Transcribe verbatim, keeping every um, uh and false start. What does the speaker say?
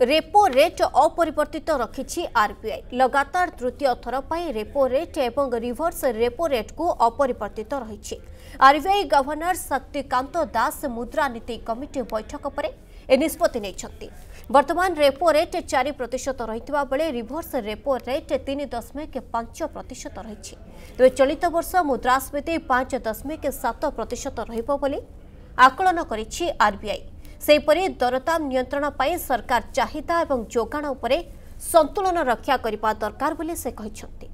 Repo rate अपरिवर्तित रखिछि RBI. लगातार तृतीय थर पर रेपो रेट एवं रिवर्स रेपो रेट को अपरिवर्तित रही। आरबीआई गवर्नर शक्तिकांत दास मुद्रानीति कमिटी बैठक पर ए निष्पत्ति नेइछन्ति। वर्तमान रेपो रेट चार प्रतिशत रही बेले रिवर्स रेपो रेट तीन दशमिक पांच प्रतिशत रही। तेज चलित वर्ष मुद्रास्फीति पांच दशमिक सात प्रतिशत रही आकलन करिछि आरबीआई। सेपरि दरदाम नियंत्रण पर सरकार चाहिदा एवं जोगाण उपरे संतुलन रक्षा करने दरकार बोली से कहिछन्ति।